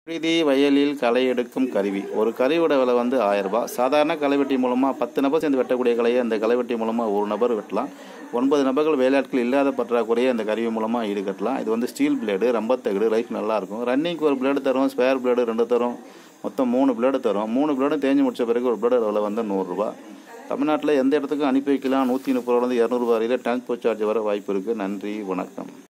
புழுதி வயலில் களை எடுக்கும் கருவி. ஒரு கருவியோட விலை வந்து 1000 ரூபாய். சாதாரண களைவெட்டி மூலமாக 10 நபர் சேர்ந்து வெட்டக்கூடிய கலையை அந்த களைவெட்டி மூலமாக ஒரு நபர் வெட்டலாம். 9 நபர்கள் வேலையாட்கள் இல்லாத பற்றாக்குறையை அந்த கருவி மூலமாக ஈடுகட்டலாம். இது வந்து ஸ்டீல் பிளேடு, ரம்பத்தகடு, லைஃப் நல்லாயிருக்கும். ரன்னிங்க்கு ஒரு பிளேடு தரும், ஸ்பேர் பிளேடு 2 தரும், மொத்தம் 3 பிளேடு தரும். 3 பிளேடும் தேஞ்சு முடிச்ச பிறகு ஒரு பிளேடு விலை வந்து 100 ரூபாய். தமிழ்நாட்டில் எந்த இடத்துக்கும் அனுப்பி வைக்கலாம். 130 ரூபாயிலிருந்து 200 ரூபாய் வரையில் டிரான்ஸ்போர்ட் சார்ஜ் வர வாய்ப்பு இருக்குது. நன்றி, வணக்கம்.